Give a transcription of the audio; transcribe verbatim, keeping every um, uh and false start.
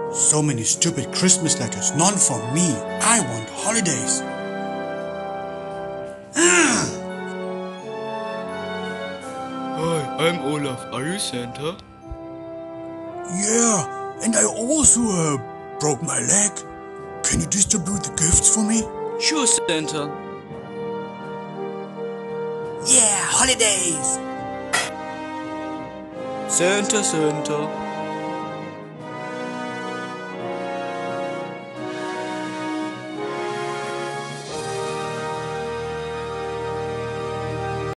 So many stupid Christmas letters, none for me. I want holidays. Hi, I'm Olaf. Are you Santa? Yeah, and I also uh, broke my leg. Can you distribute the gifts for me? Sure, Santa. Yeah, holidays! Santa, Santa.